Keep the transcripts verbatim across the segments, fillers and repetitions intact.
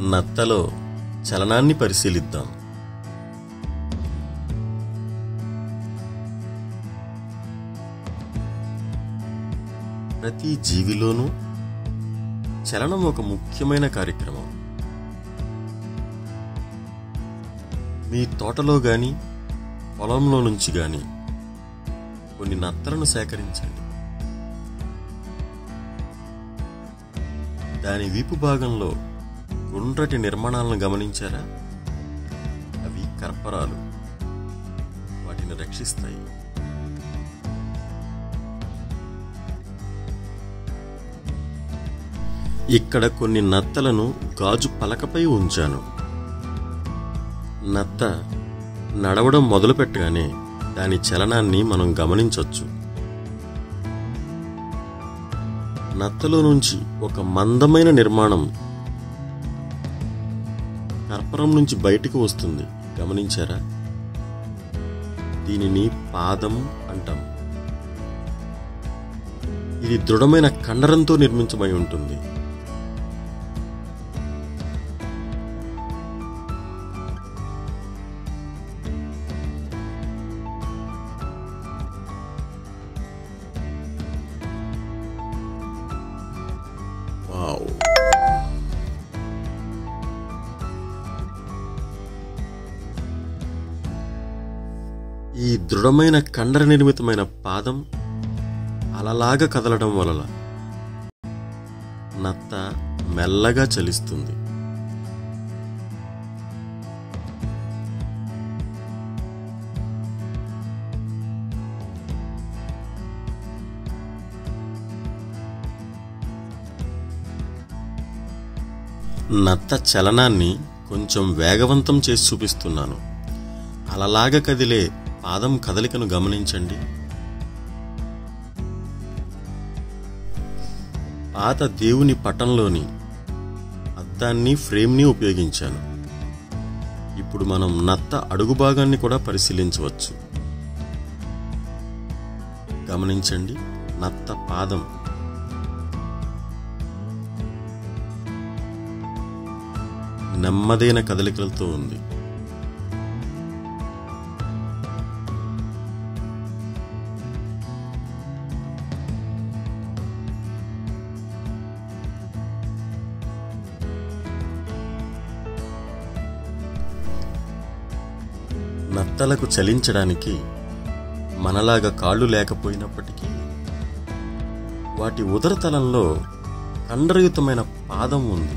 నత్తలో చలనాన్ని పరిశీలిద్దాం. ప్రతి జీవిలోనూ చలనం ఒక ముఖ్యమైన కార్యక్రమం. మీ తోటలో గాని పొలంలో నుంచి గాని కొన్ని నత్తలను సేకరించండి. దాని వీపు భాగంలో గుండ్రటి నిర్మాణాలను గమనించారా? అవి కర్పరాలు. వాటిని రక్షిస్తాయి. ఇక్కడ కొన్ని నత్తలను గాజు పలకపై ఉంచాను. నత్త నడవడం మొదలుపెట్టగానే దాని చలనాన్ని మనం గమనించవచ్చు. నత్తలో నుంచి ఒక మందమైన నిర్మాణం కర్పరం నుంచి బయటకు వస్తుంది. గమనించారా? దీనిని పాదం అంటాం. ఇది దృఢమైన కండరంతో నిర్మించబడి ఉంటుంది. వావ్! ఈ దృఢమైన కండర నిర్మితమైన పాదం అలలాగా కదలడం వలన నత్త మెల్లగా చలిస్తుంది. నత్త చలనాన్ని కొంచెం వేగవంతం చేసి చూపిస్తున్నాను. అలలాగా కదిలే పాదం కదలికను గమనించండి. పాత దేవుని పటంలోని అద్దాన్ని ఫ్రేమ్ని ఉపయోగించాను. ఇప్పుడు మనం నత్త అడుగు భాగాన్ని కూడా పరిశీలించవచ్చు. గమనించండి, నత్త పాదం నెమ్మదైన కదలికలతో ఉంది. నత్తలకు చలించడానికి మనలాగా కాళ్ళు లేకపోయినప్పటికీ వాటి ఉదరతలంలో కండరయుతమైన పాదం ఉంది.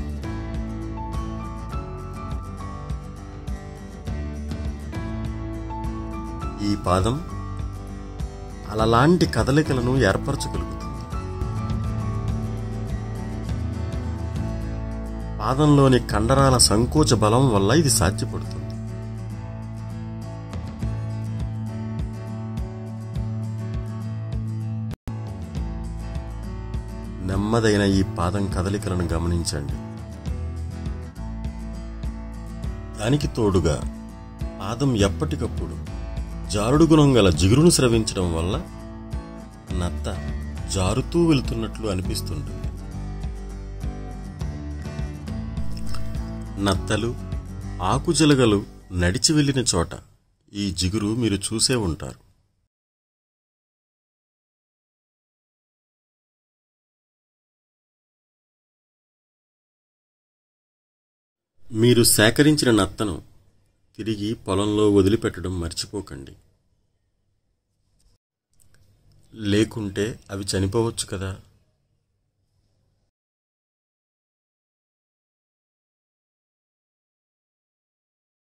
ఈ పాదం అలలాంటి కదలికలను ఏర్పరచగలుగుతుంది. పాదంలోని కండరాల సంకోచ బలం వల్ల ఇది సాధ్యపడుతుంది. నెమ్మదైన ఈ పాదం కదలికలను గమనించండి. దానికి తోడుగా పాదం ఎప్పటికప్పుడు జారుడు గుణం గల జిగురును స్రవించడం వల్ల నత్త జారుతూ వెళుతున్నట్లు అనిపిస్తుంటుంది. నత్తలు, ఆకుజలగలు నడిచి వెళ్ళిన చోట ఈ జిగురు మీరు చూసే ఉంటారు. మీరు సేకరించిన నత్తను తిరిగి పొలంలో వదిలిపెట్టడం మర్చిపోకండి. లేకుంటే అవి చనిపోవచ్చు కదా.